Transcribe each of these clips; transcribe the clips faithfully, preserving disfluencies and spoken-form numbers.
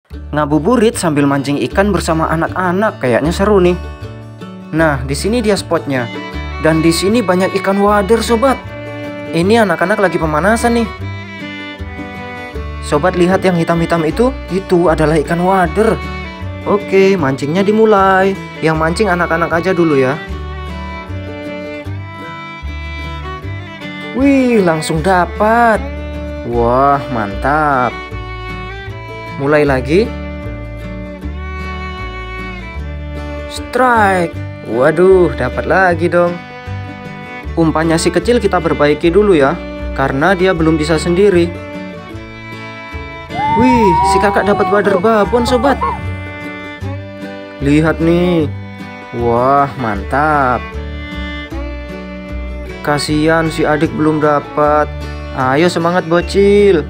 Ngabuburit sambil mancing ikan bersama anak-anak kayaknya seru nih. Nah, di sini dia spotnya. Dan di sini banyak ikan wader, sobat. Ini anak-anak lagi pemanasan nih. Sobat, lihat yang hitam-hitam itu? Itu adalah ikan wader. Oke, mancingnya dimulai. Yang mancing anak-anak aja dulu ya. Wih, langsung dapat. Wah, mantap. Mulai lagi. Strike. Waduh, dapat lagi dong. Umpannya si kecil kita perbaiki dulu ya, karena dia belum bisa sendiri. Wih, si kakak dapat wader babon, sobat. Lihat nih. Wah, mantap. Kasihan si adik belum dapat. Ayo semangat bocil.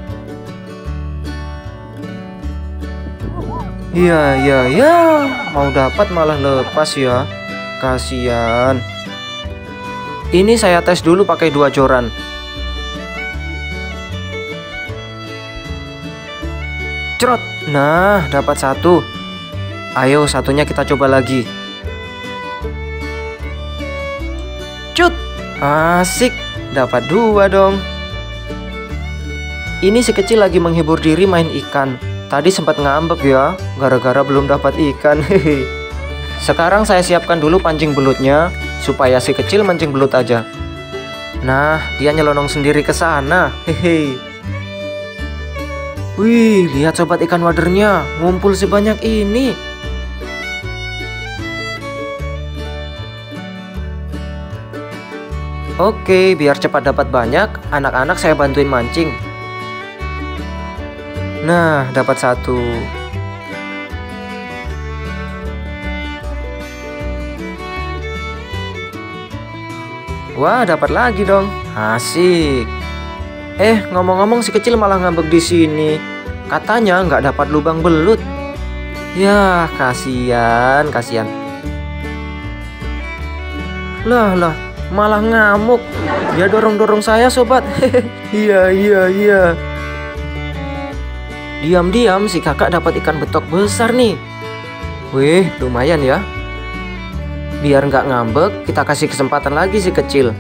Iya, iya, iya. Mau dapat malah lepas ya. Kasihan. Ini saya tes dulu pakai dua joran. Cerot. Nah, dapat satu. Ayo satunya kita coba lagi. Cut. Asik. Dapat dua dong. Ini si kecil lagi menghibur diri main ikan. Tadi sempat ngambek ya, gara-gara belum dapat ikan. Hehe. Sekarang saya siapkan dulu pancing belutnya, supaya si kecil mancing belut aja. Nah, dia nyelonong sendiri ke sana. Hehe. Wih, lihat sobat ikan wadernya, ngumpul sebanyak ini. Oke, biar cepat dapat banyak, anak-anak saya bantuin mancing. Nah, dapat satu. Wah, dapat lagi dong. Asik. Eh, ngomong-ngomong si kecil malah ngambek di sini. Katanya nggak dapat lubang belut. Ya, kasihan, kasihan. Lah, lah, malah ngamuk. Dia dorong-dorong saya, sobat. Iya, iya, iya. Diam-diam si kakak dapat ikan betok besar nih. Wih, lumayan ya. Biar nggak ngambek, kita kasih kesempatan lagi si kecil.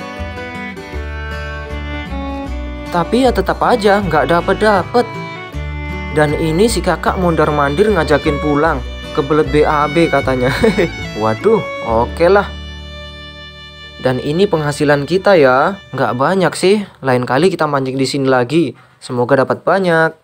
Tapi ya tetap aja nggak dapet-dapet. Dan ini si kakak mondar-mandir ngajakin pulang. Kebelet B A B katanya. Waduh, oke lah. Dan ini penghasilan kita ya. Nggak banyak sih. Lain kali kita mancing di sini lagi. Semoga dapat banyak.